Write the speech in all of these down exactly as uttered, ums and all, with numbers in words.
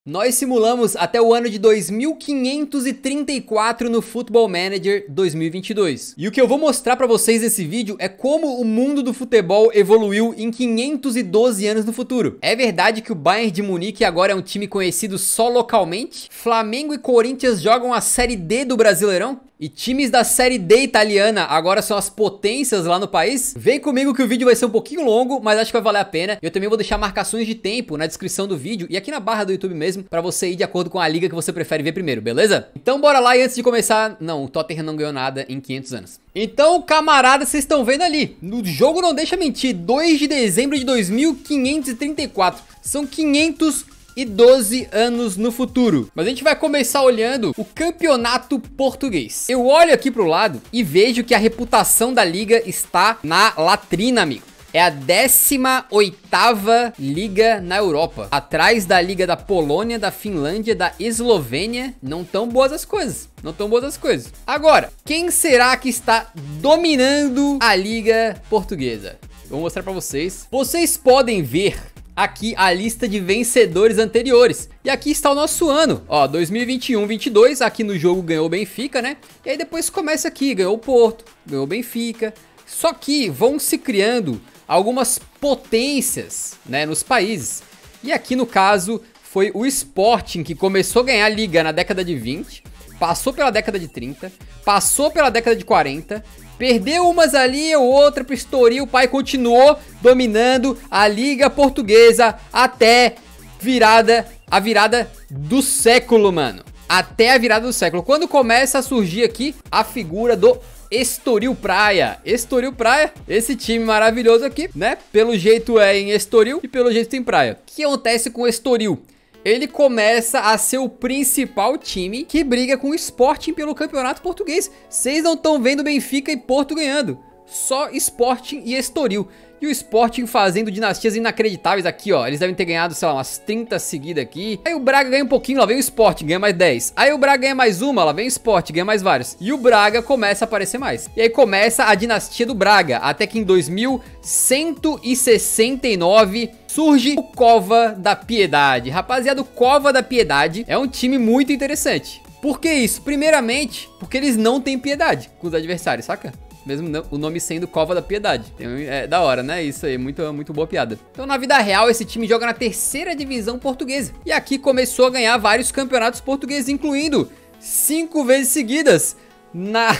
Nós simulamos até o ano de dois mil quinhentos e trinta e quatro no Football Manager dois mil e vinte e dois. E o que eu vou mostrar pra vocês nesse vídeo é como o mundo do futebol evoluiu em quinhentos e doze anos no futuro. É verdade que o Bayern de Munique agora é um time conhecido só localmente? Flamengo e Corinthians jogam a Série D do Brasileirão? E times da Série D italiana agora são as potências lá no país? Vem comigo que o vídeo vai ser um pouquinho longo, mas acho que vai valer a pena. Eu também vou deixar marcações de tempo na descrição do vídeo e aqui na barra do YouTube mesmo, pra você ir de acordo com a liga que você prefere ver primeiro, beleza? Então bora lá e antes de começar... Não, o Tottenham não ganhou nada em quinhentos anos. Então, camarada, vocês estão vendo ali. No jogo não deixa mentir, dois de dezembro de dois mil quinhentos e trinta e quatro. São quinhentos e doze anos no futuro. Mas a gente vai começar olhando o campeonato português. Eu olho aqui pro lado e vejo que a reputação da liga está na latrina, amigo. É a décima oitava liga na Europa. Atrás da liga da Polônia, da Finlândia, da Eslovênia. Não tão boas as coisas. Não tão boas as coisas. Agora, quem será que está dominando a liga portuguesa? Vou mostrar pra vocês. Vocês podem ver aqui a lista de vencedores anteriores. E aqui está o nosso ano, ó, dois mil e vinte e um, vinte e dois, aqui no jogo ganhou o Benfica, né? E aí depois começa aqui, ganhou o Porto, ganhou o Benfica. Só que vão se criando algumas potências, né, nos países. E aqui no caso foi o Sporting que começou a ganhar a liga na década de vinte, passou pela década de trinta, passou pela década de quarenta, perdeu umas ali ou outra pro Estoril, o pai continuou dominando a liga portuguesa até virada, a virada do século, mano. Até a virada do século, quando começa a surgir aqui a figura do Estoril Praia. Estoril Praia, esse time maravilhoso aqui, né? Pelo jeito é em Estoril e pelo jeito tem praia. O que acontece com o Estoril? Ele começa a ser o principal time que briga com o Sporting pelo campeonato português. Vocês não estão vendo Benfica e Porto ganhando. Só Sporting e Estoril. E o Sporting fazendo dinastias inacreditáveis aqui, ó. Eles devem ter ganhado, sei lá, umas trinta seguidas aqui. Aí o Braga ganha um pouquinho, lá vem o Sporting, ganha mais dez. Aí o Braga ganha mais uma, lá vem o Sporting, ganha mais vários. E o Braga começa a aparecer mais. E aí começa a dinastia do Braga. Até que em dois mil cento e sessenta e nove... surge o Cova da Piedade. Rapaziada, o Cova da Piedade é um time muito interessante. Por que isso? Primeiramente, porque eles não têm piedade com os adversários, saca? Mesmo o nome sendo Cova da Piedade. É da hora, né? Isso aí, muito, muito boa piada. Então, na vida real, esse time joga na terceira divisão portuguesa. E aqui começou a ganhar vários campeonatos portugueses, incluindo cinco vezes seguidas na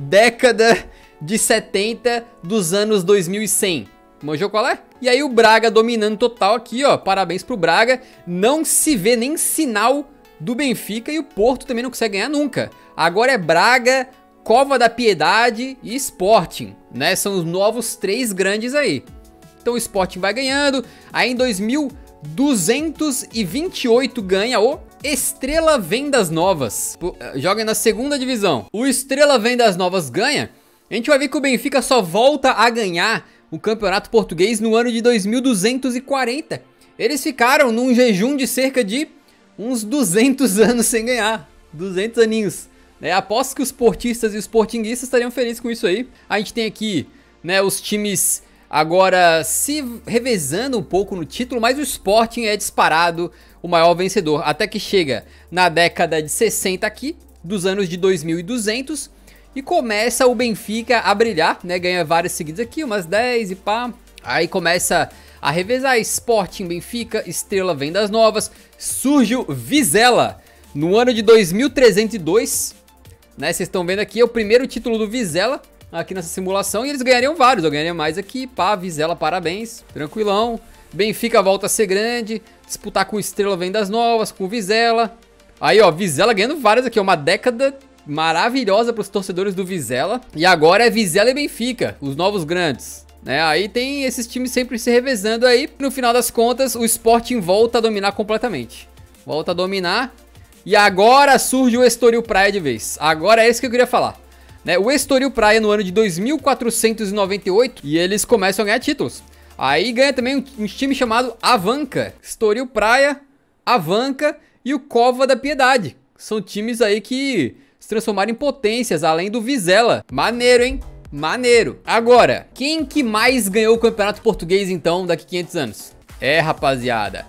década de setenta dos anos dois mil e cem. Manjou qual é? E aí o Braga dominando total aqui, ó. Parabéns pro Braga. Não se vê nem sinal do Benfica e o Porto também não consegue ganhar nunca. Agora é Braga, Cova da Piedade e Sporting, né? São os novos três grandes aí. Então o Sporting vai ganhando. Aí em dois mil duzentos e vinte e oito ganha o Estrela Vendas Novas. Joga na segunda divisão. O Estrela Vendas Novas ganha. A gente vai ver que o Benfica só volta a ganhar o campeonato português no ano de dois mil duzentos e quarenta. Eles ficaram num jejum de cerca de uns duzentos anos sem ganhar. duzentos aninhos. É, aposto que os portistas e os sportinguistas estariam felizes com isso aí. A gente tem aqui, né, os times agora se revezando um pouco no título, mas o Sporting é disparado o maior vencedor. Até que chega na década de sessenta aqui, dos anos de dois mil e duzentos. E começa o Benfica a brilhar, né? Ganha várias seguidas aqui, umas dez e pá. Aí começa a revezar Sporting, Benfica, Estrela Vendas Novas. Surge o Vizela no ano de dois mil trezentos e dois. Né? Vocês estão vendo aqui, é o primeiro título do Vizela aqui nessa simulação. E eles ganhariam vários, eu ganharia mais aqui. Pá, Vizela, parabéns, tranquilão. Benfica volta a ser grande, disputar com Estrela Vendas Novas, com Vizela. Aí, ó, Vizela ganhando vários aqui, uma década maravilhosa para os torcedores do Vizela. E agora é Vizela e Benfica, os novos grandes, né? Aí tem esses times sempre se revezando aí. No final das contas, o Sporting volta a dominar completamente. Volta a dominar. E agora surge o Estoril Praia de vez. Agora é isso que eu queria falar, né? O Estoril Praia no ano de dois mil quatrocentos e noventa e oito. E eles começam a ganhar títulos. Aí ganha também um, um time chamado Avanca. Estoril Praia, Avanca e o Cova da Piedade. São times aí que se transformaram em potências, além do Vizela. Maneiro, hein? Maneiro. Agora, quem que mais ganhou o campeonato português, então, daqui a quinhentos anos? É, rapaziada,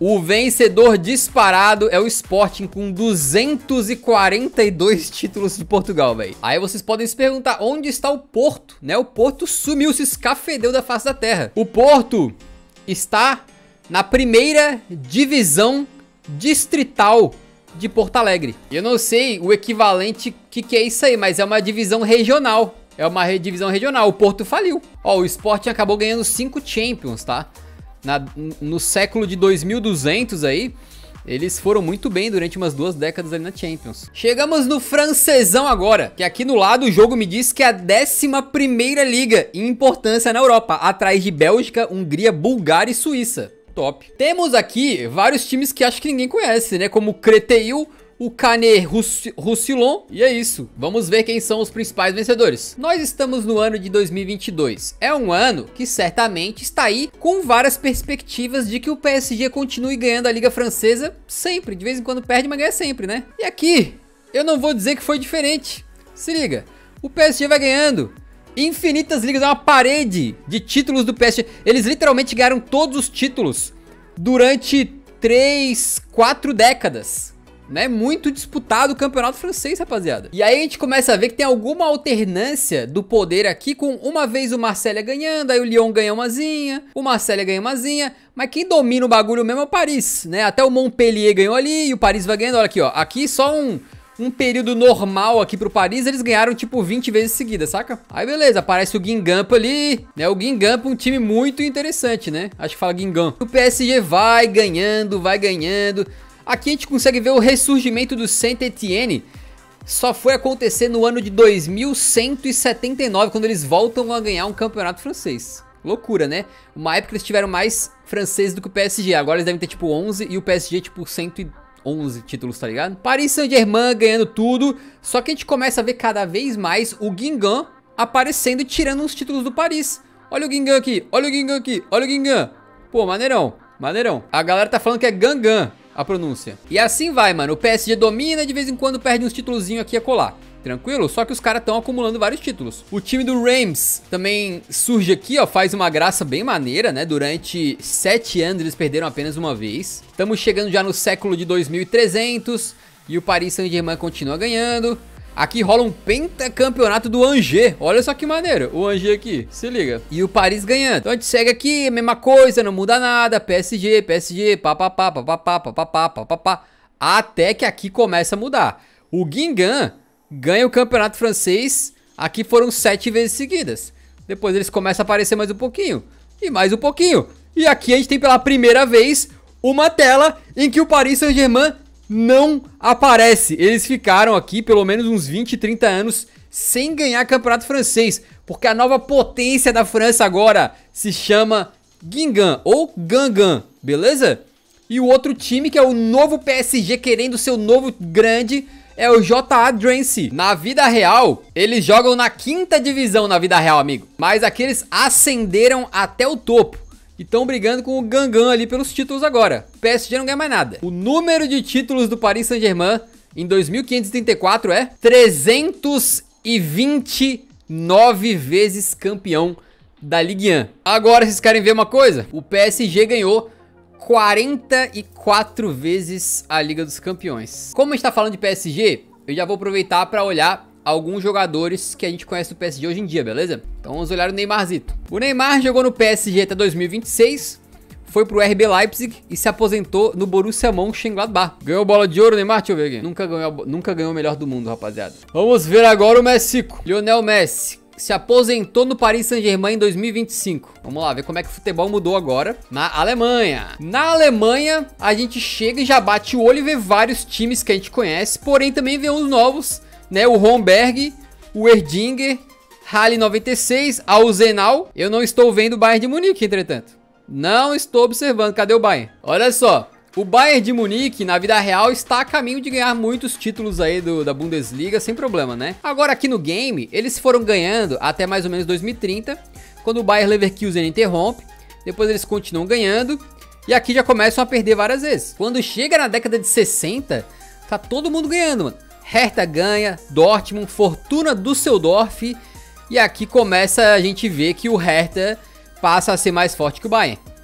O vencedor disparado é o Sporting com duzentos e quarenta e dois títulos de Portugal, velho. Aí vocês podem se perguntar, onde está o Porto, né? O Porto sumiu, se escafedeu da face da terra. O Porto está na primeira divisão distrital de Porto Alegre. Eu não sei o equivalente que que é isso aí, mas é uma divisão regional. É uma divisão regional. O Porto faliu. Ó, o Sporting acabou ganhando cinco Champions, tá? Na, no século de dois mil e duzentos aí, eles foram muito bem durante umas duas décadas ali na Champions. Chegamos no francesão agora, que aqui no lado o jogo me diz que é a décima primeira liga em importância na Europa, atrás de Bélgica, Hungria, Bulgária e Suíça. Top. Temos aqui vários times que acho que ninguém conhece, né? Como o Créteil, o Canet Roussillon, e é isso. Vamos ver quem são os principais vencedores. Nós estamos no ano de dois mil e vinte e dois. É um ano que certamente está aí com várias perspectivas de que o P S G continue ganhando a Liga Francesa sempre. De vez em quando perde, mas ganha sempre, né? E aqui, eu não vou dizer que foi diferente. Se liga, o P S G vai ganhando infinitas ligas, é uma parede de títulos do P S G. Eles literalmente ganharam todos os títulos durante três, quatro décadas. Né? Muito disputado o campeonato francês, rapaziada. E aí a gente começa a ver que tem alguma alternância do poder aqui, com uma vez o Marselha ganhando, aí o Lyon ganha umazinha, o Marselha ganha umazinha, mas quem domina o bagulho mesmo é o Paris, né? Até o Montpellier ganhou ali e o Paris vai ganhando. Olha aqui, ó. Aqui só um... Um período normal aqui pro Paris, eles ganharam tipo vinte vezes seguida, saca? Aí beleza, aparece o Guingamp ali, né? O Guingamp, um time muito interessante, né? Acho que fala Guingamp. O P S G vai ganhando, vai ganhando. Aqui a gente consegue ver o ressurgimento do Saint-Étienne. Só foi acontecer no ano de dois mil cento e setenta e nove, quando eles voltam a ganhar um campeonato francês. Loucura, né? Uma época eles tiveram mais franceses do que o P S G. Agora eles devem ter tipo onze e o P S G tipo cento e onze títulos, tá ligado? Paris Saint-Germain ganhando tudo. Só que a gente começa a ver cada vez mais o Guingamp aparecendo e tirando uns títulos do Paris. Olha o Guingamp aqui, olha o Guingamp aqui, olha o Guingamp. Pô, maneirão, maneirão. A galera tá falando que é Gangan a pronúncia. E assim vai, mano. O P S G domina, de vez em quando perde uns títulozinhos aqui a colar. Tranquilo? Só que os caras estão acumulando vários títulos. O time do Reims também surge aqui, ó. Faz uma graça bem maneira, né? Durante sete anos eles perderam apenas uma vez. Estamos chegando já no século de dois mil e trezentos. E o Paris Saint-Germain continua ganhando. Aqui rola um pentacampeonato do Angers. Olha só que maneiro. O Angers aqui, se liga. E o Paris ganhando. Então a gente segue aqui, mesma coisa, não muda nada. P S G, P S G, papapá, papapá, papapá, papapá. Até que aqui começa a mudar. O Guingamp ganha o campeonato francês. Aqui foram sete vezes seguidas. Depois eles começam a aparecer mais um pouquinho. E mais um pouquinho. E aqui a gente tem pela primeira vez uma tela em que o Paris Saint-Germain não aparece. Eles ficaram aqui pelo menos uns vinte, trinta anos sem ganhar campeonato francês. Porque a nova potência da França agora se chama Guingamp ou Gangan, beleza? E o outro time, que é o novo P S G querendo ser o novo grande, é o J A Drancy. Na vida real, eles jogam na quinta divisão na vida real, amigo. Mas aqui eles ascenderam até o topo. E estão brigando com o Gangan ali pelos títulos agora. O P S G não ganha mais nada. O número de títulos do Paris Saint-Germain em dois mil quinhentos e trinta e quatro é trezentos e vinte e nove vezes campeão da Ligue um. Agora, vocês querem ver uma coisa? O P S G ganhou quarenta e quatro vezes a Liga dos Campeões. Como a gente tá falando de P S G, eu já vou aproveitar para olhar alguns jogadores que a gente conhece do P S G hoje em dia, beleza? Então vamos olhar o Neymarzito. O Neymar jogou no P S G até dois mil e vinte e seis, foi pro R B Leipzig e se aposentou no Borussia Mönchengladbach. Ganhou bola de ouro, Neymar? Deixa eu ver aqui. Nunca ganhou, nunca ganhou o melhor do mundo, rapaziada. Vamos ver agora o Messico. Lionel Messi se aposentou no Paris Saint-Germain em dois mil e vinte e cinco. Vamos lá, ver como é que o futebol mudou agora na Alemanha. Na Alemanha, a gente chega e já bate o olho e vê vários times que a gente conhece, porém também vê uns novos, né? O Homberg, o Erdinger, Halle noventa e seis, Arsenal. Eu não estou vendo o Bayern de Munique, entretanto. Não estou observando. Cadê o Bayern? Olha só. O Bayern de Munique, na vida real, está a caminho de ganhar muitos títulos aí do, da Bundesliga, sem problema, né? Agora, aqui no game, eles foram ganhando até mais ou menos dois mil e trinta, quando o Bayer Leverkusen interrompe. Depois eles continuam ganhando. E aqui já começam a perder várias vezes. Quando chega na década de sessenta, tá todo mundo ganhando, mano. Hertha ganha, Dortmund, Fortuna Düsseldorf. E aqui começa a gente ver que o Hertha passa a ser mais forte que o Bayern.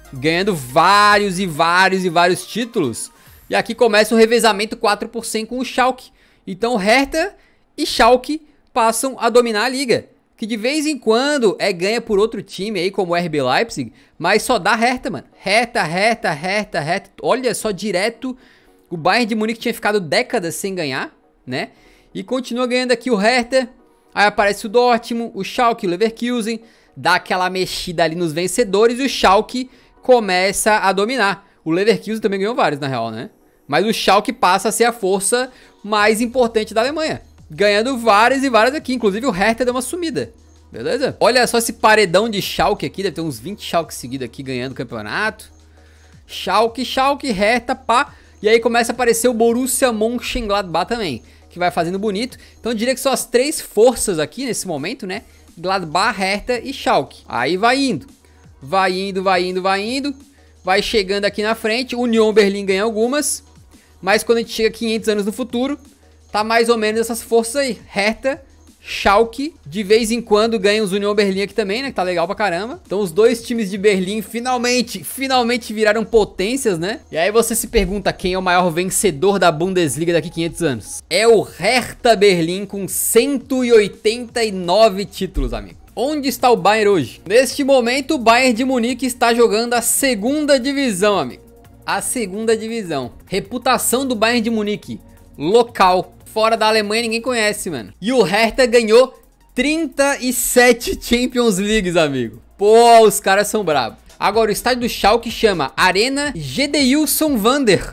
ganhando vários e vários e vários títulos. E aqui começa o revezamento quatro por cem com o Schalke. Então Hertha e Schalke passam a dominar a liga, que de vez em quando é ganha por outro time aí, como o R B Leipzig, mas só dá Hertha, mano. Hertha, Hertha, Hertha, Hertha. Olha só, direto, o Bayern de Munique tinha ficado décadas sem ganhar, né? E continua ganhando aqui o Hertha. Aí aparece o Dortmund, o Schalke, o Leverkusen, dá aquela mexida ali nos vencedores e o Schalke começa a dominar. O Leverkusen também ganhou vários, na real, né? Mas o Schalke passa a ser a força mais importante da Alemanha, ganhando várias e várias aqui. Inclusive o Hertha deu uma sumida, beleza? Olha só esse paredão de Schalke aqui, deve ter uns vinte Schalke seguidos aqui ganhando o campeonato. Schalke, Schalke, Hertha, pá. E aí começa a aparecer o Borussia Mönchengladbach também, que vai fazendo bonito. Então eu diria que são as três forças aqui nesse momento, né? Gladbach, Hertha e Schalke. Aí vai indo, vai indo, vai indo, vai indo. Vai chegando aqui na frente, Union Berlin ganha algumas. Mas quando a gente chega a quinhentos anos no futuro, tá mais ou menos essas forças aí. Hertha, Schalke, de vez em quando ganha os Union Berlin aqui também, né? Que tá legal pra caramba. Então os dois times de Berlim finalmente, finalmente viraram potências, né? E aí você se pergunta quem é o maior vencedor da Bundesliga daqui a quinhentos anos. É o Hertha Berlim com cento e oitenta e nove títulos, amigo. Onde está o Bayern hoje? Neste momento o Bayern de Munique está jogando a segunda divisão, amigo. A segunda divisão. Reputação do Bayern de Munique. Local. Fora da Alemanha ninguém conhece, mano. E o Hertha ganhou trinta e sete Champions Leagues, amigo. Pô, os caras são bravos. Agora o estádio do Schalke chama Arena Gedilson Vander.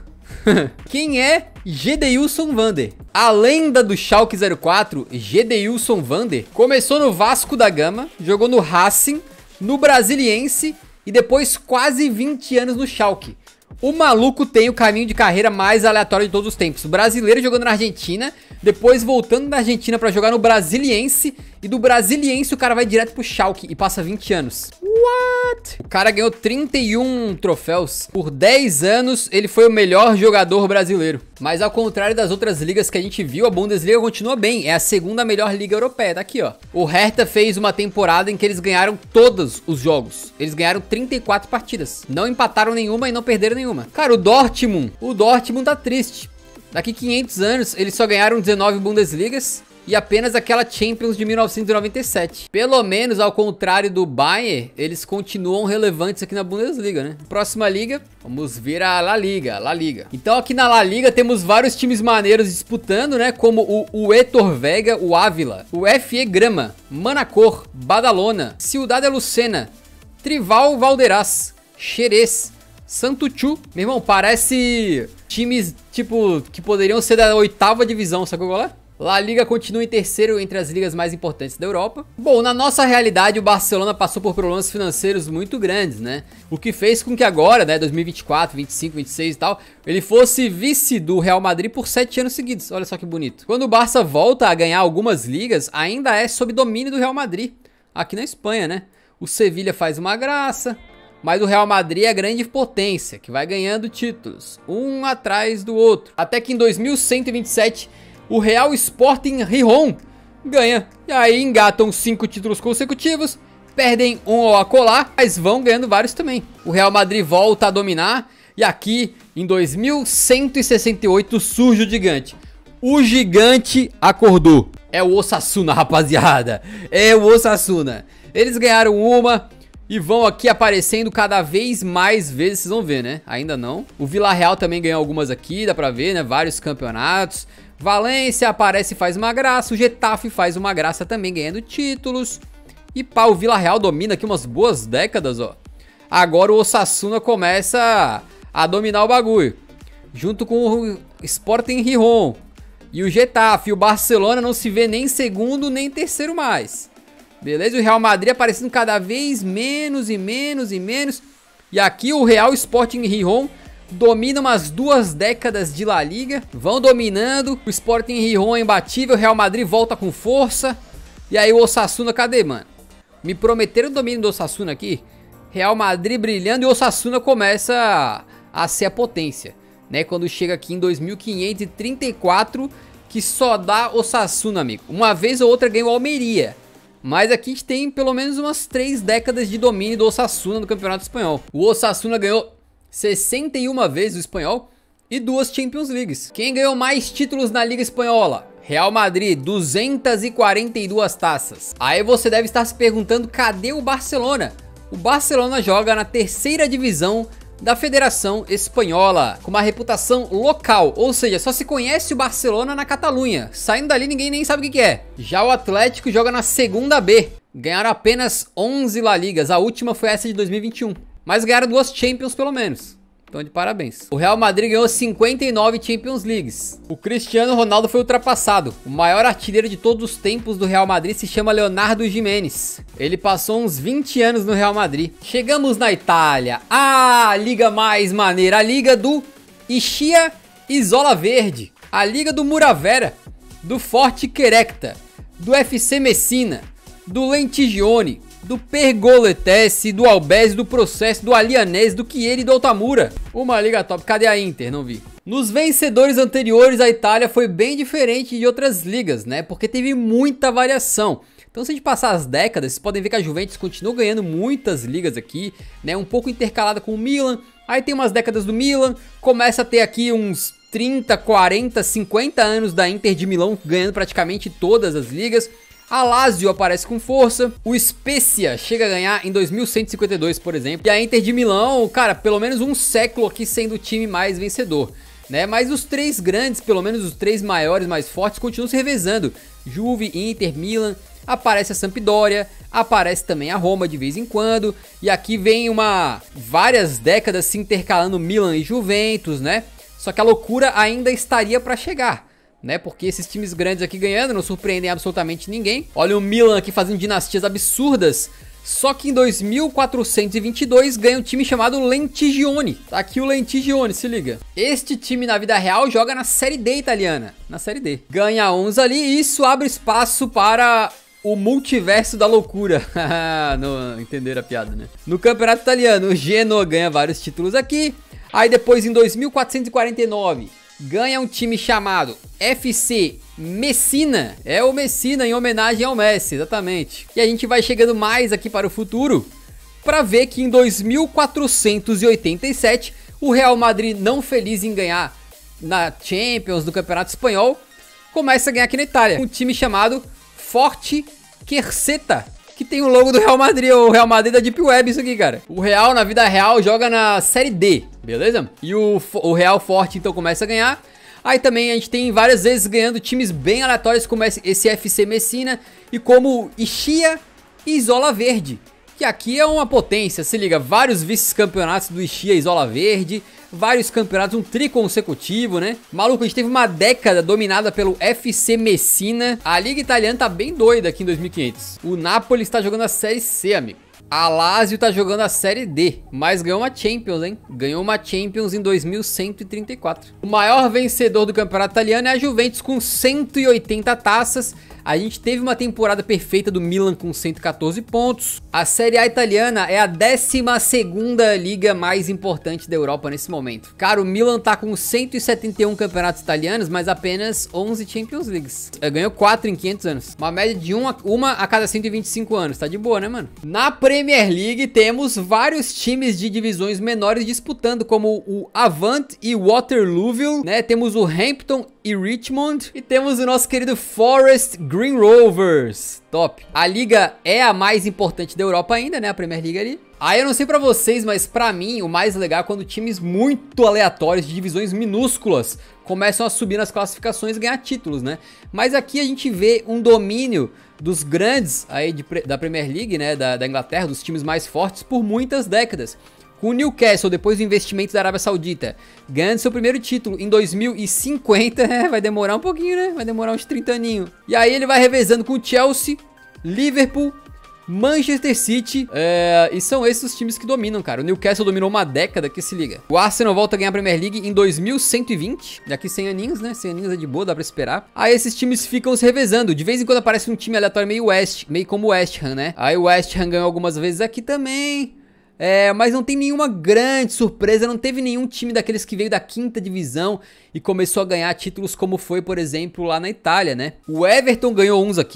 Quem é Gedilson Vander? A lenda do Schalke zero quatro, Gedilson Vander, começou no Vasco da Gama, jogou no Racing, no Brasiliense e depois quase vinte anos no Schalke. O maluco tem o caminho de carreira mais aleatório de todos os tempos. O brasileiro jogando na Argentina, depois voltando da Argentina pra jogar no Brasiliense, e do Brasiliense o cara vai direto pro Schalke e passa vinte anos. What? O cara ganhou trinta e um troféus. Por dez anos ele foi o melhor jogador brasileiro. Mas ao contrário das outras ligas que a gente viu, a Bundesliga continua bem. É a segunda melhor liga europeia, tá aqui ó. O Hertha fez uma temporada em que eles ganharam todos os jogos. Eles ganharam trinta e quatro partidas. Não empataram nenhuma e não perderam nenhuma. Cara, o Dortmund, o Dortmund tá triste. Daqui quinhentos anos eles só ganharam dezenove Bundesligas e apenas aquela Champions de mil novecentos e noventa e sete. Pelo menos ao contrário do Bayern, eles continuam relevantes aqui na Bundesliga, né? Próxima liga, vamos ver a La Liga, La Liga. Então aqui na La Liga temos vários times maneiros disputando, né? Como o, o Héctor Vega, o Ávila, o F E Grama, Manacor, Badalona, Ciudad Lucena, Tribal Valderaz, Xerez, Santuchu. Meu irmão, parece times, tipo, que poderiam ser da oitava divisão, sacou qual é? La Liga continua em terceiro entre as ligas mais importantes da Europa. Bom, na nossa realidade, o Barcelona passou por problemas financeiros muito grandes, né? O que fez com que agora, né, dois mil e vinte e quatro, vinte e cinco, vinte e seis e tal, ele fosse vice do Real Madrid por sete anos seguidos. Olha só que bonito. Quando o Barça volta a ganhar algumas ligas, ainda é sob domínio do Real Madrid, aqui na Espanha, né? O Sevilla faz uma graça, mas o Real Madrid é a grande potência, que vai ganhando títulos, um atrás do outro. Até que em dois mil cento e vinte e sete... o Real Sporting Gijón ganha. E aí engatam cinco títulos consecutivos, perdem um ao acolá, mas vão ganhando vários também. O Real Madrid volta a dominar. E aqui, em dois mil cento e sessenta e oito, surge o gigante. O gigante acordou. É o Osasuna, rapaziada. É o Osasuna. Eles ganharam uma e vão aqui aparecendo cada vez mais vezes, vocês vão ver, né? Ainda não. O Villarreal também ganhou algumas aqui, dá pra ver, né? Vários campeonatos. Valência aparece e faz uma graça. O Getafe faz uma graça também, ganhando títulos. E pá, o Villarreal domina aqui umas boas décadas, ó. Agora o Osasuna começa a, a dominar o bagulho, junto com o Sporting Gijón. E o Getafe, o Barcelona não se vê nem segundo nem terceiro mais. Beleza? O Real Madrid aparecendo cada vez menos e menos e menos. E aqui o Real Sporting Gijón domina umas duas décadas de La Liga. Vão dominando. O Sporting Gijón é imbatível. O Real Madrid volta com força. E aí o Osasuna, cadê, mano? Me prometeram o domínio do Osasuna aqui. Real Madrid brilhando e o Osasuna começa a, a ser a potência, né? Quando chega aqui em dois mil quinhentos e trinta e quatro, que só dá Osasuna, amigo. Uma vez ou outra ganha o Almeria, Mas aqui a gente tem pelo menos umas três décadas de domínio do Osasuna no Campeonato Espanhol. O Osasuna ganhou sessenta e uma vezes o Espanhol e duas Champions Leagues. Quem ganhou mais títulos na Liga Espanhola? Real Madrid, duzentas e quarenta e duas taças. Aí você deve estar se perguntando, cadê o Barcelona? O Barcelona joga na terceira divisão da Federação Espanhola, com uma reputação local, ou seja, só se conhece o Barcelona na Catalunha. Saindo dali ninguém nem sabe o que é. Já o Atlético joga na segunda B, ganharam apenas onze La Ligas, a última foi essa de dois mil e vinte e um, mas ganharam duas Champions pelo menos. Então de parabéns. O Real Madrid ganhou cinquenta e nove Champions Leagues. O Cristiano Ronaldo foi ultrapassado. O maior artilheiro de todos os tempos do Real Madrid se chama Leonardo Giménez. Ele passou uns vinte anos no Real Madrid. Chegamos na Itália. Ah, a liga mais maneira. A liga do Ischia Isola Verde. A liga do Muravera. Do Forte Querecta. Do F C Messina. Do Lentigione. Do Pergoletese, do Albese, do Processo, do Alianese, do Chieri e do Altamura. Uma liga top. Cadê a Inter? Não vi. Nos vencedores anteriores, a Itália foi bem diferente de outras ligas, né? Porque teve muita variação. Então, se a gente passar as décadas, vocês podem ver que a Juventus continua ganhando muitas ligas aqui, né? Um pouco intercalada com o Milan. Aí tem umas décadas do Milan. Começa a ter aqui uns trinta, quarenta, cinquenta anos da Inter de Milão ganhando praticamente todas as ligas. A Lazio aparece com força, o Spezia chega a ganhar em dois mil cento e cinquenta e dois, por exemplo. E a Inter de Milão, cara, pelo menos um século aqui sendo o time mais vencedor, né? Mas os três grandes, pelo menos os três maiores, mais fortes, continuam se revezando. Juve, Inter, Milan, aparece a Sampdoria, aparece também a Roma de vez em quando. E aqui vem uma várias décadas se intercalando Milan e Juventus, né? Só que a loucura ainda estaria para chegar, né? Porque esses times grandes aqui ganhando não surpreendem absolutamente ninguém. Olha o Milan aqui fazendo dinastias absurdas. Só que em dois mil quatrocentos e vinte e dois ganha um time chamado Lentigione. Tá aqui o Lentigione, se liga. Este time na vida real joga na Série D italiana. Na Série D. Ganha uns ali e isso abre espaço para o multiverso da loucura. Não entenderam a piada, né? No campeonato italiano, o Genoa ganha vários títulos aqui. Aí depois em dois mil quatrocentos e quarenta e nove... ganha um time chamado F C Messina. É o Messina em homenagem ao Messi, exatamente. E a gente vai chegando mais aqui para o futuro para ver que em dois mil quatrocentos e oitenta e sete o Real Madrid, não feliz em ganhar na Champions do Campeonato Espanhol, começa a ganhar aqui na Itália. Um time chamado Forte Querceta, que tem o logo do Real Madrid, o Real Madrid da Deep Web, isso aqui, cara. O Real, na vida real, joga na Série D, beleza? E o, o Real Forte, então, começa a ganhar. Aí também a gente tem várias vezes ganhando times bem aleatórios, como esse F C Messina e como Ischia Isola Verde, que aqui é uma potência, se liga, vários vice-campeonatos do Ischia Isola Verde, vários campeonatos, um tri consecutivo, né? Maluco, a gente teve uma década dominada pelo F C Messina. A liga italiana tá bem doida aqui em dois mil e quinhentos. O Napoli está jogando a Série C, amigo. A Lazio tá jogando a Série D, mas ganhou uma Champions, hein? Ganhou uma Champions em dois mil cento e trinta e quatro. O maior vencedor do campeonato italiano é a Juventus com cento e oitenta taças. A gente teve uma temporada perfeita do Milan com cento e quatorze pontos. A Série A italiana é a décima segunda liga mais importante da Europa nesse momento. Cara, o Milan tá com cento e setenta e um campeonatos italianos, mas apenas onze Champions Leagues. Ganhou quatro em quinhentos anos. Uma média de uma, uma a cada cento e vinte e cinco anos. Tá de boa, né, mano? Na Premier League temos vários times de divisões menores disputando, como o Avant e Waterlooville, né? Temos o Hampton e Richmond. E temos o nosso querido Forest Green Rovers. Top. A liga é a mais importante da Europa ainda, né? A Premier League ali. Aí eu não sei pra vocês, mas pra mim o mais legal é quando times muito aleatórios de divisões minúsculas começam a subir nas classificações e ganhar títulos, né? Mas aqui a gente vê um domínio dos grandes aí de, da Premier League, né? Da, da Inglaterra, dos times mais fortes por muitas décadas. Com o Newcastle, depois do investimento da Arábia Saudita, ganhando seu primeiro título em dois mil e cinquenta, é, vai demorar um pouquinho, né? Vai demorar uns trinta aninhos. E aí ele vai revezando com o Chelsea, Liverpool, Manchester City, é, e são esses os times que dominam, cara. O Newcastle dominou uma década, que se liga. O Arsenal volta a ganhar a Premier League em dois mil cento e vinte, daqui cem aninhos, né? cem aninhos é de boa, dá pra esperar. Aí esses times ficam se revezando. De vez em quando aparece um time aleatório meio West, meio como o West Ham, né? Aí o West Ham ganhou algumas vezes aqui também. É, mas não tem nenhuma grande surpresa, não teve nenhum time daqueles que veio da quinta divisão e começou a ganhar títulos como foi, por exemplo, lá na Itália, né? O Everton ganhou uns aqui,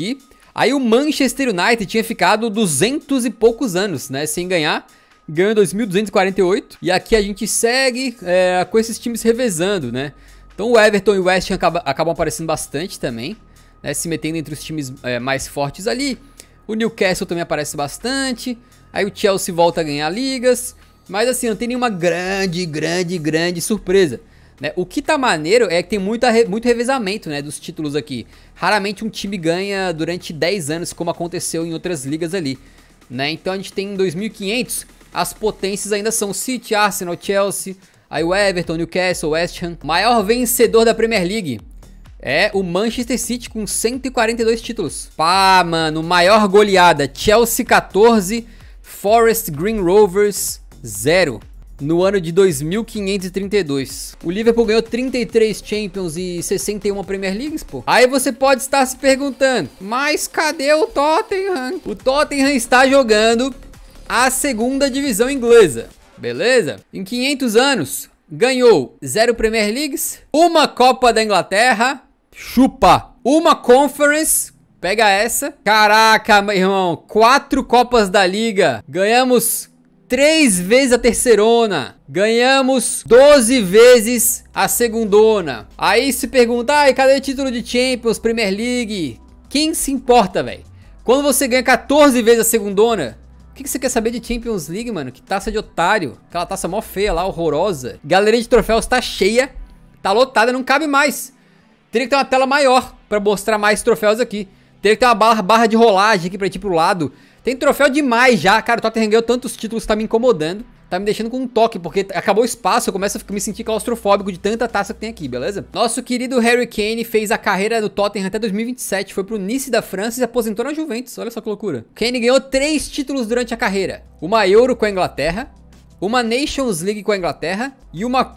Aí o Manchester United tinha ficado duzentos e poucos anos, né, sem ganhar. Ganhou em dois mil duzentos e quarenta e oito. E aqui a gente segue é, com esses times revezando, né? Então o Everton e o West Ham acabam, acabam aparecendo bastante também, né, se metendo entre os times é, mais fortes ali. O Newcastle também aparece bastante. Aí o Chelsea volta a ganhar ligas. Mas assim, não tem nenhuma grande, grande, grande surpresa, né? O que tá maneiro é que tem muita, muito revezamento, né, dos títulos aqui. Raramente um time ganha durante dez anos, como aconteceu em outras ligas ali, né? Então a gente tem em dois mil e quinhentos, as potências ainda são City, Arsenal, Chelsea, aí o Everton, Newcastle, West Ham. Maior vencedor da Premier League é o Manchester City com cento e quarenta e dois títulos. Pá, mano, maior goleada, Chelsea quatorze, Forest Green Rovers zero. No ano de dois mil quinhentos e trinta e dois. O Liverpool ganhou trinta e três Champions e sessenta e uma Premier Leagues, pô. Aí você pode estar se perguntando, mas cadê o Tottenham? O Tottenham está jogando a segunda divisão inglesa, beleza? Em quinhentos anos, ganhou zero Premier Leagues, uma Copa da Inglaterra, chupa, uma Conference, pega essa. Caraca, meu irmão, quatro Copas da Liga, ganhamos três vezes a terceirona, ganhamos doze vezes a segundona. Aí se pergunta, ai, cadê o título de Champions, Premier League? Quem se importa, velho? Quando você ganha quatorze vezes a segundona, o que, que você quer saber de Champions League, mano? Que taça de otário. Aquela taça mó feia lá, horrorosa. Galeria de troféus tá cheia, tá lotada, não cabe mais. Teria que ter uma tela maior pra mostrar mais troféus aqui. Teria que ter uma barra, barra de rolagem aqui pra ir pro lado. Tem troféu demais já, cara. O Tottenham ganhou tantos títulos que tá me incomodando. Tá me deixando com um toque, porque acabou o espaço. Eu começo a me sentir claustrofóbico de tanta taça que tem aqui, beleza? Nosso querido Harry Kane fez a carreira do Tottenham até dois mil e vinte e sete. Foi pro Nice da França e se aposentou na Juventus. Olha só que loucura. Kane ganhou três títulos durante a carreira. Uma Euro com a Inglaterra, uma Nations League com a Inglaterra e uma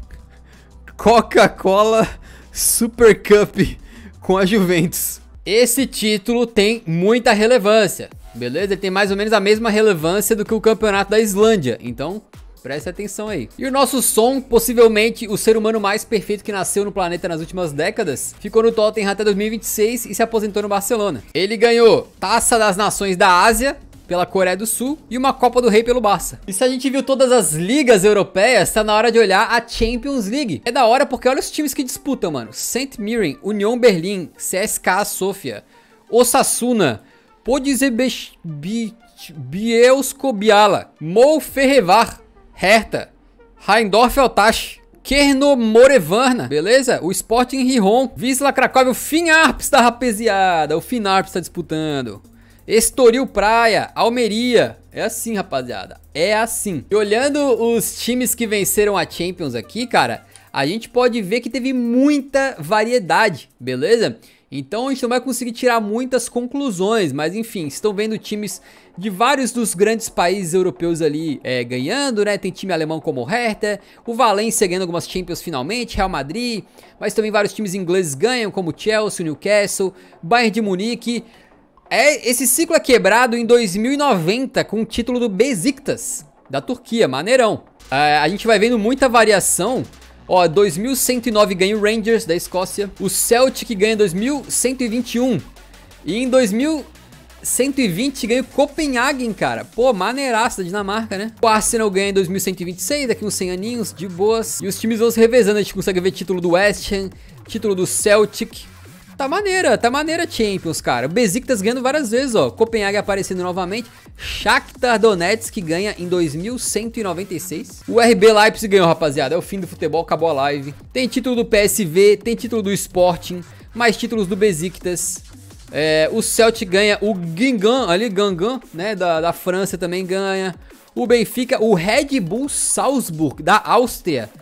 Coca-Cola Super Cup com a Juventus. Esse título tem muita relevância, beleza? Ele tem mais ou menos a mesma relevância do que o campeonato da Islândia, então preste atenção aí. E o nosso Son, possivelmente o ser humano mais perfeito que nasceu no planeta nas últimas décadas, ficou no Tottenham até dois mil e vinte e seis e se aposentou no Barcelona. Ele ganhou Taça das Nações da Ásia pela Coreia do Sul e uma Copa do Rei pelo Barça. E se a gente viu todas as ligas europeias, tá na hora de olhar a Champions League. É da hora porque olha os times que disputam, mano. Saint Mirren, Union Berlin, C S K A Sofia, Osasuna, Bielsko Biala, Monferrevar, Hertha, Rheindorf Altach, Kernomorevarna, beleza? O Sporting Rijon, Wisla Cracóvia, o Finarps da rapaziada. O Finarps tá disputando. Estoril Praia, Almeria. É assim, rapaziada. É assim. E olhando os times que venceram a Champions aqui, cara, a gente pode ver que teve muita variedade, beleza? Então a gente não vai conseguir tirar muitas conclusões, mas enfim, estão vendo times de vários dos grandes países europeus ali é, ganhando, né? Tem time alemão como o Hertha, o Valência ganhando algumas Champions finalmente, Real Madrid, mas também vários times ingleses ganham, como o Chelsea, o Newcastle, Bayern de Munique. É, esse ciclo é quebrado em dois mil e noventa com o título do Besiktas, da Turquia, maneirão. É, a gente vai vendo muita variação. Ó, dois mil cento e nove ganha o Rangers da Escócia. O Celtic ganha em dois mil cento e vinte e um. E em dois mil cento e vinte ganha o Copenhagen, cara. Pô, maneiraça da Dinamarca, né? O Arsenal ganha em dois mil cento e vinte e seis, daqui uns cem aninhos, de boas. E os times vão se revezando, a gente consegue ver título do West Ham, título do Celtic. Tá maneira, tá maneira Champions, cara. O Besiktas ganhando várias vezes, ó. Copenhague aparecendo novamente. Shakhtar Donetsk ganha em dois mil cento e noventa e seis. O R B Leipzig ganhou, rapaziada. É o fim do futebol, acabou a live. Tem título do P S V, tem título do Sporting, mais títulos do Besiktas. É, o Celtic ganha, o Guingamp, ali, Gangan, né, da, da França também ganha. O Benfica, o Red Bull Salzburg, da Áustria,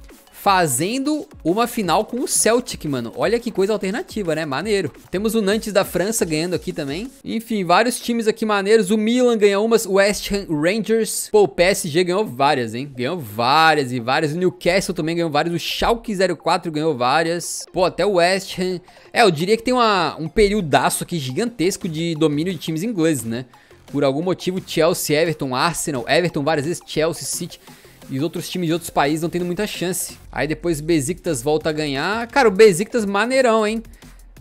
fazendo uma final com o Celtic, mano. Olha que coisa alternativa, né? Maneiro. Temos o Nantes da França ganhando aqui também. Enfim, vários times aqui maneiros. O Milan ganhou umas, o West Ham Rangers. Pô, o P S G ganhou várias, hein? Ganhou várias e várias. O Newcastle também ganhou várias. O Schalke zero quatro ganhou várias. Pô, até o West Ham. É, eu diria que tem uma, um períodaço aqui gigantesco de domínio de times ingleses, né? Por algum motivo, Chelsea, Everton, Arsenal, Everton várias vezes, Chelsea, City... E os outros times de outros países não tendo muita chance. Aí depois o Besiktas volta a ganhar. Cara, o Besiktas maneirão, hein?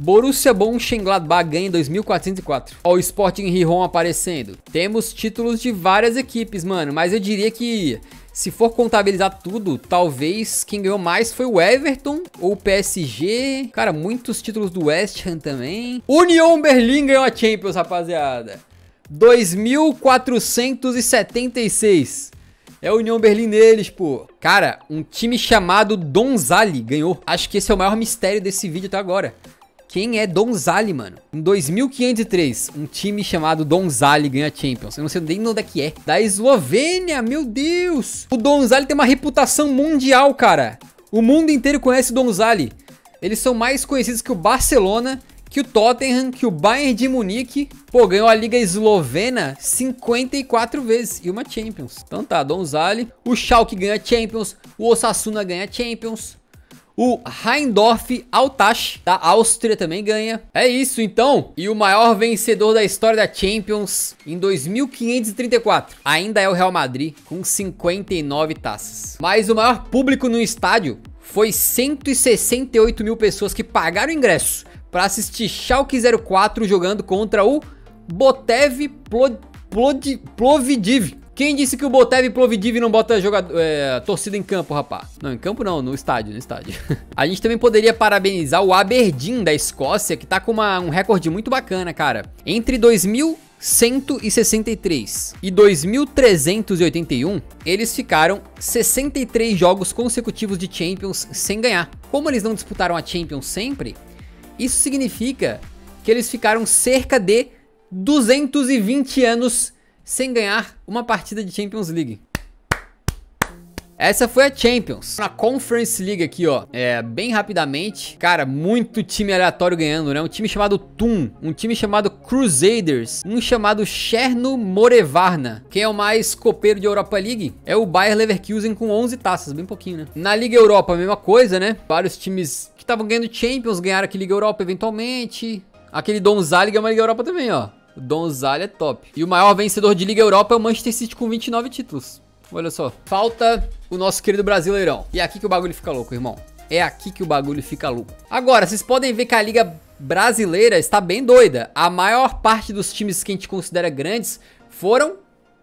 Borussia Mönchengladbach ganha em dois mil quatrocentos e quatro. Ó, o Sporting Gijón aparecendo. Temos títulos de várias equipes, mano. Mas eu diria que, se for contabilizar tudo, talvez quem ganhou mais foi o Everton ou o P S G. Cara, muitos títulos do West Ham também. Union Berlin ganhou a Champions, rapaziada. dois mil quatrocentos e setenta e seis. É a União Berlim deles, pô. Cara, um time chamado Donzali ganhou. Acho que esse é o maior mistério desse vídeo até agora. Quem é Donzali, mano? Em dois mil quinhentos e três, um time chamado Donzali ganha a Champions. Eu não sei nem onde é que é. Da Eslovênia, meu Deus. O Donzali tem uma reputação mundial, cara. O mundo inteiro conhece o Donzali. Eles são mais conhecidos que o Barcelona, que o Tottenham, que o Bayern de Munique. Pô, ganhou a Liga Eslovena cinquenta e quatro vezes e uma Champions. Então tá, Donzali. O Schalke ganha Champions. O Osasuna ganha Champions. O Rheindorf Altach, da Áustria, também ganha. É isso, então. E o maior vencedor da história da Champions em dois mil quinhentos e trinta e quatro ainda é o Real Madrid, com cinquenta e nove taças. Mas o maior público no estádio foi cento e sessenta e oito mil pessoas que pagaram ingresso para assistir Schalke zero quatro jogando contra o Botev Plod, Plod, Plovdiv. Quem disse que o Botev Plovdiv não bota jogador, é, torcida em campo, rapá? Não, em campo não, no estádio, no estádio. A gente também poderia parabenizar o Aberdeen da Escócia, que tá com uma, um recorde muito bacana, cara. Entre dois mil cento e sessenta e três e dois mil trezentos e oitenta e um, eles ficaram sessenta e três jogos consecutivos de Champions sem ganhar. Como eles não disputaram a Champions sempre, isso significa que eles ficaram cerca de duzentos e vinte anos sem ganhar uma partida de Champions League. Essa foi a Champions. Na Conference League aqui, ó, é, bem rapidamente. Cara, muito time aleatório ganhando, né? Um time chamado Thun, um time chamado Crusaders, um chamado Cherno Morevarna. Quem é o mais copeiro de Europa League? É o Bayer Leverkusen com onze taças, bem pouquinho, né? Na Liga Europa, a mesma coisa, né? Vários times que estavam ganhando Champions ganharam aqui Liga Europa eventualmente. Aquele Donzali ganhou uma Liga Europa também, ó. O Donzali é top. E o maior vencedor de Liga Europa é o Manchester City com vinte e nove títulos. Olha só. Falta o nosso querido Brasileirão. E é aqui que o bagulho fica louco, irmão. É aqui que o bagulho fica louco. Agora, vocês podem ver que a Liga Brasileira está bem doida. A maior parte dos times que a gente considera grandes foram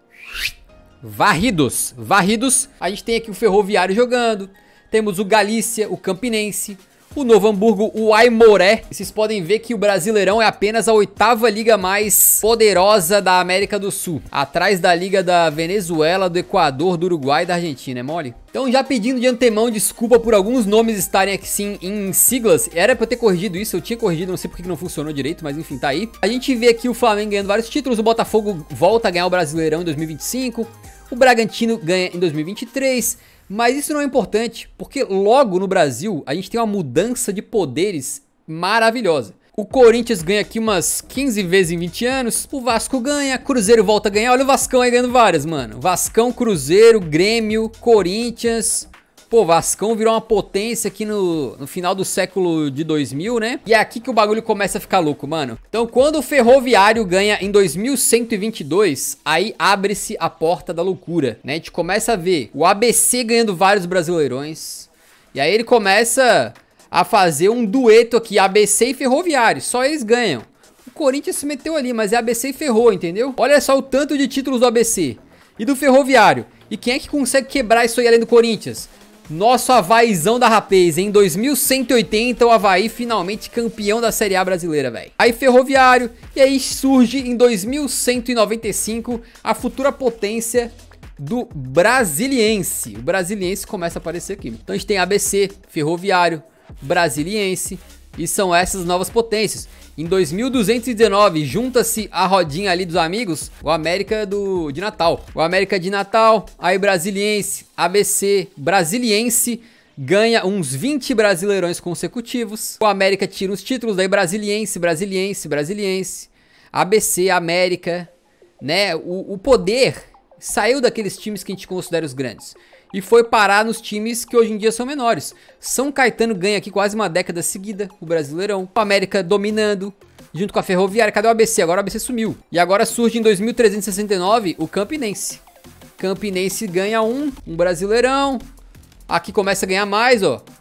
varridos. Varridos. A gente tem aqui o Ferroviário jogando. Temos o Galícia, o Campinense, o Novo Hamburgo, o Aimoré. Vocês podem ver que o Brasileirão é apenas a oitava liga mais poderosa da América do Sul, atrás da liga da Venezuela, do Equador, do Uruguai e da Argentina, é mole? Então, já pedindo de antemão desculpa por alguns nomes estarem aqui sim em siglas. Era pra eu ter corrigido isso, eu tinha corrigido, não sei porque que não funcionou direito, mas enfim, tá aí. A gente vê aqui o Flamengo ganhando vários títulos, o Botafogo volta a ganhar o Brasileirão em dois mil e vinte e cinco, o Bragantino ganha em dois mil e vinte e três... Mas isso não é importante, porque logo no Brasil a gente tem uma mudança de poderes maravilhosa. O Corinthians ganha aqui umas quinze vezes em vinte anos, o Vasco ganha, Cruzeiro volta a ganhar, olha o Vascão aí ganhando várias, mano. Vascão, Cruzeiro, Grêmio, Corinthians. Pô, Vascão virou uma potência aqui no, no final do século de dois mil, né? E é aqui que o bagulho começa a ficar louco, mano. Então, quando o Ferroviário ganha em dois mil cento e vinte e dois, aí abre-se a porta da loucura, né? A gente começa a ver o A B C ganhando vários brasileirões. E aí ele começa a fazer um dueto aqui, A B C e Ferroviário. Só eles ganham. O Corinthians se meteu ali, mas é A B C e ferrou, entendeu? Olha só o tanto de títulos do A B C e do Ferroviário. E quem é que consegue quebrar isso aí além do Corinthians? Nosso Avaizão da Rapaz, em dois mil cento e oitenta, o Avaí finalmente campeão da Série A brasileira, velho. Aí Ferroviário, e aí surge em dois mil cento e noventa e cinco a futura potência do Brasiliense. O Brasiliense começa a aparecer aqui. Então a gente tem A B C, Ferroviário, Brasiliense, e são essas novas potências. Em dois mil duzentos e dezenove, junta-se a rodinha ali dos amigos, o América do, de Natal. O América de Natal, aí Brasiliense, A B C, Brasiliense, ganha uns vinte brasileirões consecutivos. O América tira os títulos, daí Brasiliense, Brasiliense, Brasiliense, A B C, América, né? O, o poder saiu daqueles times que a gente considera os grandes e foi parar nos times que hoje em dia são menores. São Caetano ganha aqui quase uma década seguida o Brasileirão. O América dominando, junto com a Ferroviária. Cadê o A B C? Agora o A B C sumiu. E agora surge em dois mil trezentos e sessenta e nove o Campinense. Campinense ganha um, um Brasileirão. Aqui começa a ganhar mais, ó.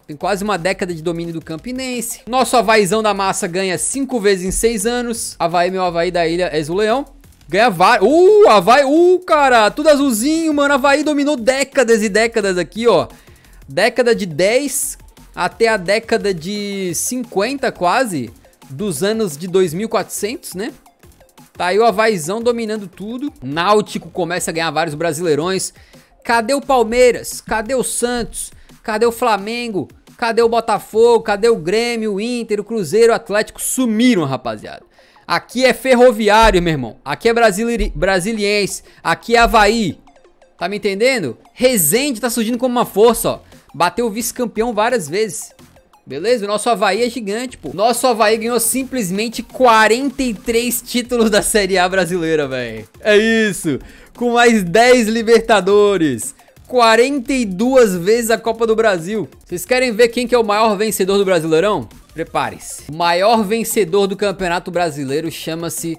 Tem quase uma década de domínio do Campinense. Nosso Avaizão da massa ganha cinco vezes em seis anos. Avaí, meu Avaí da ilha, és o leão. Ganha vários. Uh, Avaí. Uh, cara, tudo azulzinho, mano. Avaí dominou décadas e décadas aqui, ó. Década de dez até a década de cinquenta, quase. Dos anos de dois mil e quatrocentos, né? Tá aí o Avaizão dominando tudo. Náutico começa a ganhar vários brasileirões. Cadê o Palmeiras? Cadê o Santos? Cadê o Flamengo? Cadê o Botafogo? Cadê o Grêmio, o Inter, o Cruzeiro, o Atlético? Sumiram, rapaziada. Aqui é Ferroviário, meu irmão. Aqui é Brasili... Brasiliense. Aqui é Avaí. Tá me entendendo? Resende tá surgindo como uma força, ó. Bateu o vice-campeão várias vezes. Beleza? O nosso Avaí é gigante, pô. Nosso Avaí ganhou simplesmente quarenta e três títulos da Série A brasileira, velho. É isso. Com mais dez Libertadores. quarenta e duas vezes a Copa do Brasil. Vocês querem ver quem que é o maior vencedor do Brasileirão? Prepare-se. O maior vencedor do Campeonato Brasileiro chama-se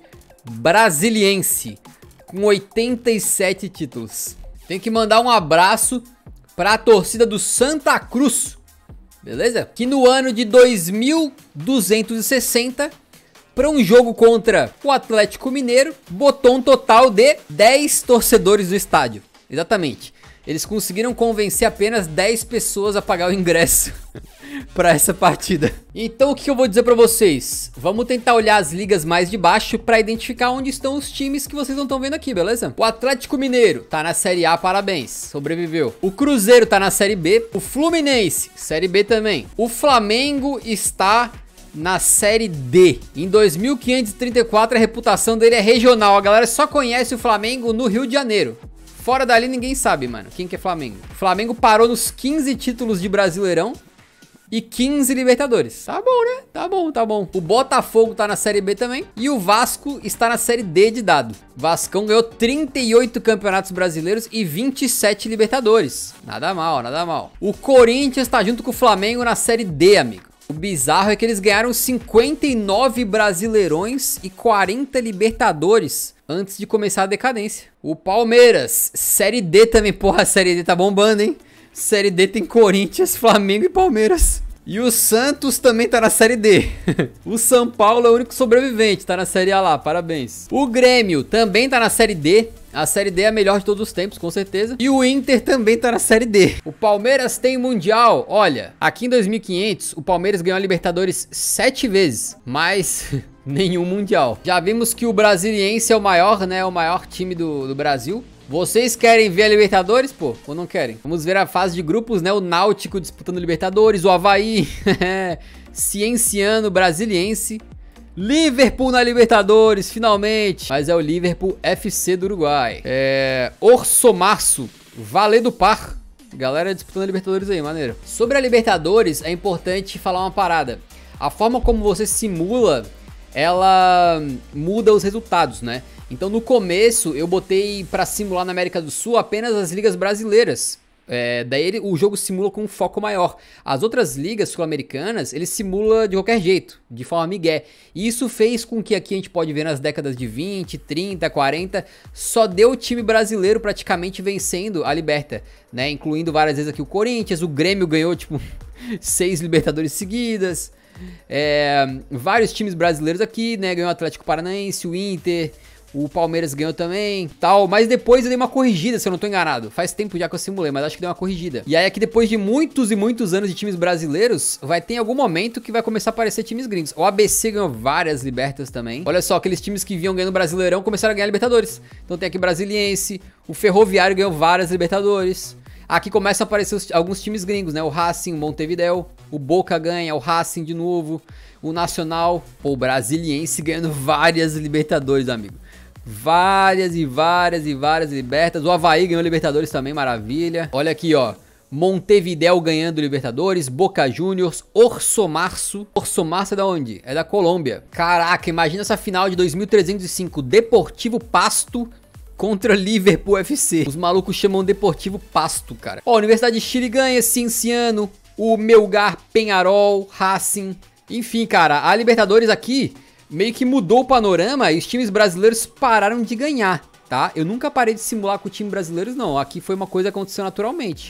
Brasiliense, com oitenta e sete títulos. Tem que mandar um abraço para a torcida do Santa Cruz, beleza? Que no ano de dois mil duzentos e sessenta, para um jogo contra o Atlético Mineiro, botou um total de dez torcedores no estádio. Exatamente. Eles conseguiram convencer apenas dez pessoas a pagar o ingresso para essa partida. Então o que eu vou dizer para vocês? Vamos tentar olhar as ligas mais de baixo para identificar onde estão os times que vocês não estão vendo aqui, beleza? O Atlético Mineiro tá na Série A, parabéns, sobreviveu. O Cruzeiro tá na Série B. O Fluminense, Série B também. O Flamengo está na Série D. Em dois mil quinhentos e trinta e quatro a reputação dele é regional. A galera só conhece o Flamengo no Rio de Janeiro. Fora dali ninguém sabe, mano, quem que é Flamengo. O Flamengo parou nos quinze títulos de Brasileirão e quinze Libertadores. Tá bom, né? Tá bom, tá bom. O Botafogo tá na Série B também. E o Vasco está na Série D de dado. Vascão ganhou trinta e oito campeonatos brasileiros e vinte e sete Libertadores. Nada mal, nada mal. O Corinthians tá junto com o Flamengo na Série D, amigo. O bizarro é que eles ganharam cinquenta e nove Brasileirões e quarenta Libertadores antes de começar a decadência. O Palmeiras, Série D também. Porra, a Série D tá bombando, hein? Série D tem Corinthians, Flamengo e Palmeiras. E o Santos também tá na Série D. O São Paulo é o único sobrevivente, tá na Série A lá, parabéns. O Grêmio também tá na Série D. A Série D é a melhor de todos os tempos, com certeza. E o Inter também tá na Série D. O Palmeiras tem Mundial. Olha, aqui em dois mil e quinhentos, o Palmeiras ganhou a Libertadores sete vezes, mas nenhum Mundial. Já vimos que o Brasiliense é o maior, né? O maior time do, do Brasil. Vocês querem ver a Libertadores, pô? Ou não querem? Vamos ver a fase de grupos, né? O Náutico disputando Libertadores, o Avaí, Cienciano, Brasiliense, Liverpool na Libertadores, finalmente. Mas é o Liverpool F C do Uruguai. É... Orso Março, Valledupar. Galera disputando a Libertadores aí, maneiro. Sobre a Libertadores, é importante falar uma parada. A forma como você simula, ela muda os resultados, né? Então no começo eu botei pra simular na América do Sul apenas as ligas brasileiras. É, daí ele, o jogo simula com um foco maior. As outras ligas sul-americanas, ele simula de qualquer jeito, de forma migué. E isso fez com que aqui a gente pode ver nas décadas de vinte, trinta, quarenta, só deu o time brasileiro praticamente vencendo a Liberta, né? Incluindo várias vezes aqui o Corinthians, o Grêmio ganhou tipo seis Libertadores seguidas. É, vários times brasileiros aqui, né? Ganhou o Atlético Paranaense, o Inter... O Palmeiras ganhou também, tal, mas depois eu dei uma corrigida, se eu não tô enganado. Faz tempo já que eu simulei, mas acho que deu uma corrigida. E aí aqui depois de muitos e muitos anos de times brasileiros, vai ter em algum momento que vai começar a aparecer times gringos. O A B C ganhou várias Libertas também. Olha só, aqueles times que vinham ganhando Brasileirão começaram a ganhar Libertadores. Então tem aqui Brasiliense, o Ferroviário ganhou várias Libertadores. Aqui começam a aparecer os, alguns times gringos, né? O Racing, o Montevideo, o Boca ganha, o Racing de novo, o Nacional, o Brasiliense ganhando várias Libertadores, amigo. Várias e várias e várias Libertas. O Avaí ganhou Libertadores também, maravilha. Olha aqui, ó. Montevideo ganhando Libertadores, Boca Juniors, Orso Março. Orso Março é da onde? É da Colômbia. Caraca, imagina essa final de dois mil trezentos e cinco. Deportivo Pasto contra Liverpool F C. Os malucos chamam Deportivo Pasto, cara. Ó, Universidade de Chile ganha, Cienciano, o Melgar, Peñarol, Racing. Enfim, cara, a Libertadores aqui meio que mudou o panorama e os times brasileiros pararam de ganhar, tá? Eu nunca parei de simular com o time brasileiro, não. Aqui foi uma coisa que aconteceu naturalmente.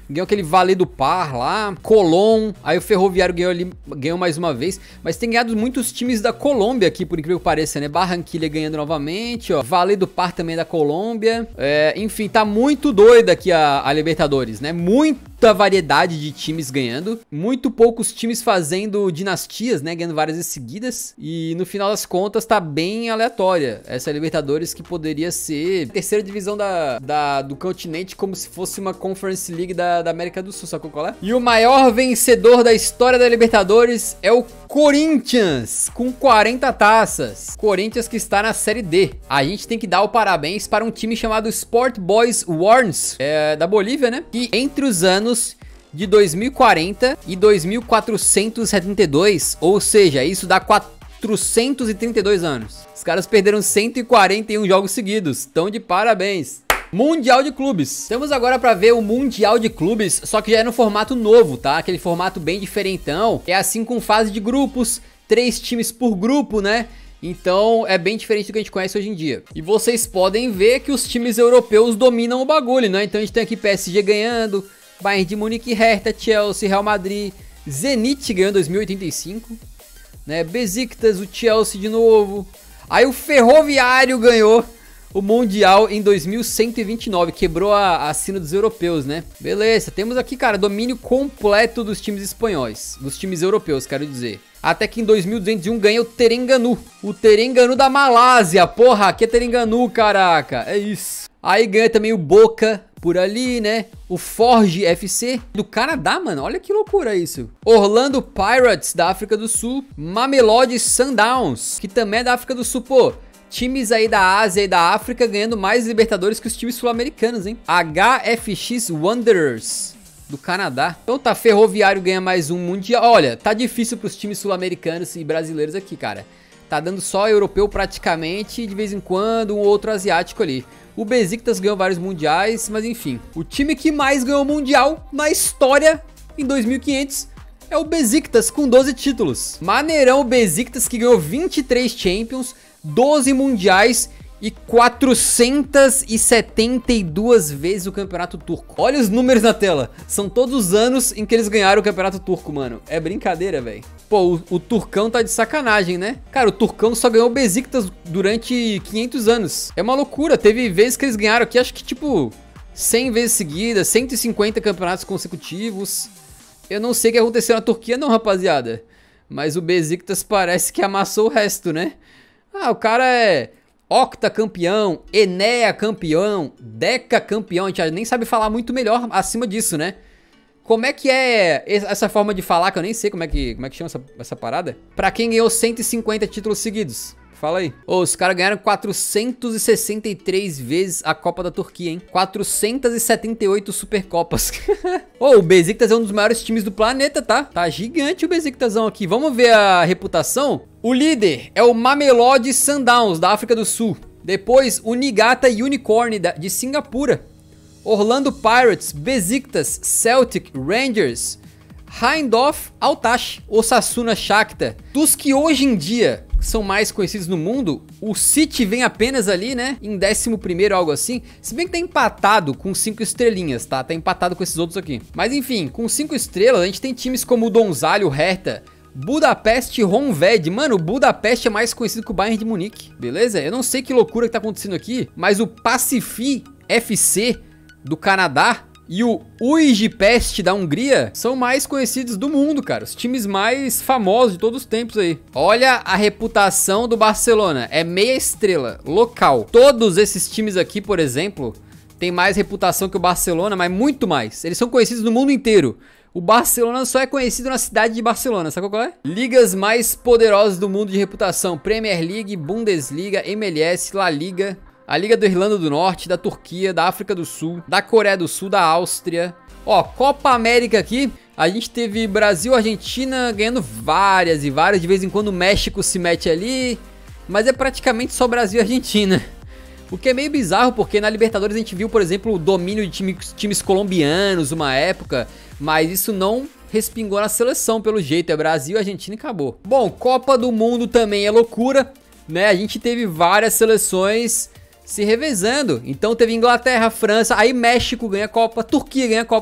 ganhou aquele Valledupar lá, Colón, aí o Ferroviário ganhou ali, ganhou mais uma vez, mas tem ganhado muitos times da Colômbia aqui, por incrível que pareça, né? Barranquilla ganhando novamente, ó, Valledupar também da Colômbia, é, enfim, tá muito doida aqui a, a Libertadores, né? Muita variedade de times ganhando, muito poucos times fazendo dinastias, né? Ganhando várias vezes seguidas, e no final das contas tá bem aleatória essa Libertadores, que poderia ser a terceira divisão da, da, do continente, como se fosse uma Conference League da, da América do Sul, sabe qual é? E o maior vencedor da história da Libertadores é o Corinthians, com quarenta taças. Corinthians que está na Série D. A gente tem que dar o parabéns para um time chamado Sport Boys Warnes, é, da Bolívia, né? Que entre os anos de dois mil e quarenta e dois mil quatrocentos e setenta e dois, ou seja, isso dá quatrocentos e trinta e dois anos. Os caras perderam cento e quarenta e um jogos seguidos. Estão de parabéns. Mundial de Clubes. Estamos agora para ver o Mundial de Clubes, só que já é no formato novo, tá? Aquele formato bem diferentão. É assim com fase de grupos, três times por grupo, né? Então é bem diferente do que a gente conhece hoje em dia. E vocês podem ver que os times europeus dominam o bagulho, né? Então a gente tem aqui P S G ganhando, Bayern de Munique, Hertha, Chelsea, Real Madrid, Zenit ganhando dois mil e oitenta e cinco, né? Besiktas, o Chelsea de novo. Aí o Ferroviário ganhou o Mundial em dois mil cento e vinte e nove, quebrou a, a sina dos europeus, né? Beleza, temos aqui, cara, domínio completo dos times espanhóis, dos times europeus, quero dizer. Até que em dois mil duzentos e um ganha o Terengganu, o Terengganu da Malásia, porra, aqui é Terengganu, caraca, é isso. Aí ganha também o Boca por ali, né? O Forge F C do Canadá, mano, olha que loucura isso. Orlando Pirates da África do Sul, Mamelodi Sundowns, que também é da África do Sul, pô. Times aí da Ásia e da África ganhando mais Libertadores que os times sul-americanos, hein? H F X Wanderers do Canadá. Então tá, Ferroviário ganha mais um Mundial. Olha, tá difícil pros times sul-americanos e brasileiros aqui, cara. Tá dando só europeu praticamente e de vez em quando um outro asiático ali. O Besiktas ganhou vários mundiais, mas enfim. O time que mais ganhou mundial na história em dois mil e quinhentos é o Besiktas, com doze títulos. Maneirão, o Besiktas que ganhou vinte e três Champions, doze mundiais e quatrocentas e setenta e duas vezes o campeonato turco. Olha os números na tela. São todos os anos em que eles ganharam o campeonato turco, mano. É brincadeira, velho. Pô, o, o Turcão tá de sacanagem, né? Cara, o Turcão só ganhou o Besiktas durante quinhentos anos. É uma loucura. Teve vezes que eles ganharam aqui, acho que tipo cem vezes seguidas, cento e cinquenta campeonatos consecutivos. Eu não sei o que aconteceu na Turquia não, rapaziada. Mas o Besiktas parece que amassou o resto, né? Ah, o cara é octacampeão, Enea campeão, Deca campeão, a gente já nem sabe falar muito melhor acima disso, né? Como é que é essa forma de falar, que eu nem sei como é que, como é que chama essa, essa parada? Pra quem ganhou cento e cinquenta títulos seguidos. Fala aí. Ô, oh, os caras ganharam quatrocentas e sessenta e três vezes a Copa da Turquia, hein? quatrocentas e setenta e oito Supercopas. Ô, oh, o Besiktas é um dos maiores times do planeta, tá? Tá gigante o Besiktasão aqui. Vamos ver a reputação? O líder é o Mamelodi Sundowns, da África do Sul. Depois, o Niigata Unicorn, de Singapura. Orlando Pirates, Besiktas, Celtic, Rangers, Eindhoven, Al-Tash, Osasuna Shakhtar. Dos que hoje em dia são mais conhecidos no mundo, o City vem apenas ali, né, em décimo primeiro, algo assim. Se bem que tá empatado com cinco estrelinhas, tá? Tá empatado com esses outros aqui. Mas enfim, com cinco estrelas, a gente tem times como o Donzale, o Hertha, Budapeste, Honved. Mano, o Budapeste é mais conhecido que o Bayern de Munique, beleza? Eu não sei que loucura que tá acontecendo aqui, mas o Pacifi F C do Canadá e o Újpest da Hungria são mais conhecidos do mundo, cara. Os times mais famosos de todos os tempos aí. Olha a reputação do Barcelona. É meia estrela, local. Todos esses times aqui, por exemplo, tem mais reputação que o Barcelona, mas muito mais. Eles são conhecidos no mundo inteiro. O Barcelona só é conhecido na cidade de Barcelona, sabe qual é? Ligas mais poderosas do mundo de reputação: Premier League, Bundesliga, M L S, La Liga, a Liga da Irlanda do Norte, da Turquia, da África do Sul, da Coreia do Sul, da Áustria. Ó, Copa América aqui, a gente teve Brasil, Argentina ganhando várias e várias. De vez em quando o México se mete ali, mas é praticamente só Brasil e Argentina. O que é meio bizarro, porque na Libertadores a gente viu, por exemplo, o domínio de times, times colombianos uma época, mas isso não respingou na seleção pelo jeito. É Brasil, Argentina e acabou. Bom, Copa do Mundo também é loucura, né? A gente teve várias seleções se revezando. Então teve Inglaterra, França, aí México ganha a Copa, Turquia ganha a Copa,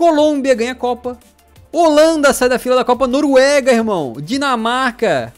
Colômbia ganha a Copa. Holanda sai da fila da Copa. Noruega, irmão. Dinamarca.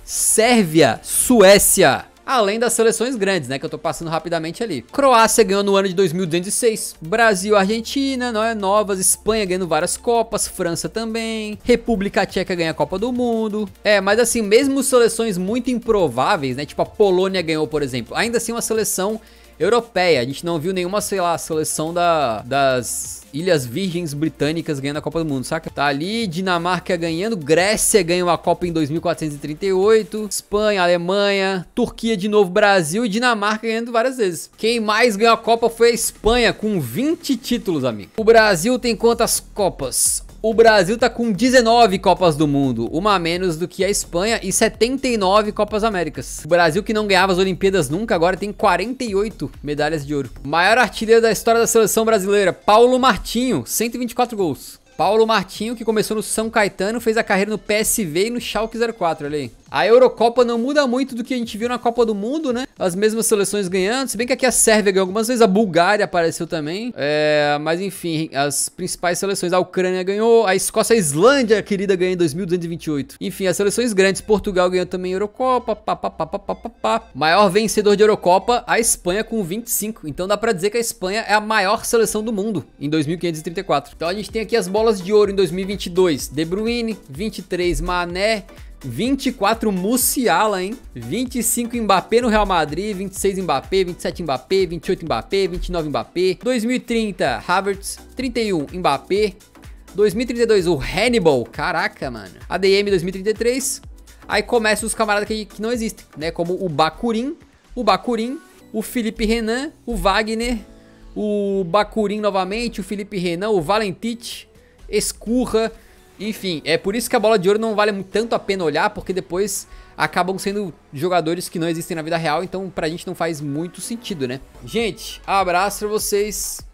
Sérvia. Suécia. Além das seleções grandes, né, que eu tô passando rapidamente ali. Croácia ganhou no ano de dois mil duzentos e seis. Brasil, Argentina, não é novas. Espanha ganhando várias Copas. França também. República Tcheca ganha a Copa do Mundo. É, mas assim, mesmo seleções muito improváveis, né, tipo a Polônia ganhou, por exemplo. Ainda assim uma seleção europeia. A gente não viu nenhuma, sei lá, seleção da, das Ilhas Virgens Britânicas ganhando a Copa do Mundo, saca? Tá ali, Dinamarca ganhando, Grécia ganhou a Copa em dois mil quatrocentos e trinta e oito, Espanha, Alemanha, Turquia de novo, Brasil e Dinamarca ganhando várias vezes. Quem mais ganhou a Copa foi a Espanha, com vinte títulos, amigo. O Brasil tem quantas Copas? O Brasil tá com dezenove Copas do Mundo, uma a menos do que a Espanha, e setenta e nove Copas Américas. O Brasil, que não ganhava as Olimpíadas nunca, agora tem quarenta e oito medalhas de ouro. Maior artilheiro da história da seleção brasileira, Paulo Martinho, cento e vinte e quatro gols. Paulo Martinho, que começou no São Caetano, fez a carreira no P S V e no Schalke zero quatro, olha aí. A Eurocopa não muda muito do que a gente viu na Copa do Mundo, né? As mesmas seleções ganhando, se bem que aqui a Sérvia ganhou algumas vezes, a Bulgária apareceu também. É, mas enfim, as principais seleções, a Ucrânia ganhou, a Escócia, a Islândia, querida, ganhou em dois mil duzentos e vinte e oito. Enfim, as seleções grandes, Portugal ganhou também a Eurocopa, pá, pá, pá, pá, pá, pá, pá. Maior vencedor de Eurocopa, a Espanha com vinte e cinco. Então dá pra dizer que a Espanha é a maior seleção do mundo em dois mil quinhentos e trinta e quatro. Então a gente tem aqui as bolas de ouro em dois mil e vinte e dois, De Bruyne, vinte e três, Mané, vinte e quatro Musiala, hein? vinte e cinco Mbappé no Real Madrid, vinte e seis Mbappé, vinte e sete Mbappé, vinte e oito Mbappé, vinte e nove Mbappé. dois mil e trinta, Havertz, trinta e um Mbappé. dois mil e trinta e dois, o Hannibal, caraca, mano. A D M dois mil e trinta e três. Aí começam os camaradas que, que não existem, né? Como o Bakurin, o Bakurin, o Felipe Renan, o Wagner, o Bakurin novamente, o Felipe Renan, o Valentich, Escurra. Enfim, é por isso que a bola de ouro não vale tanto a pena olhar, porque depois acabam sendo jogadores que não existem na vida real, então pra gente não faz muito sentido, né? Gente, abraço pra vocês.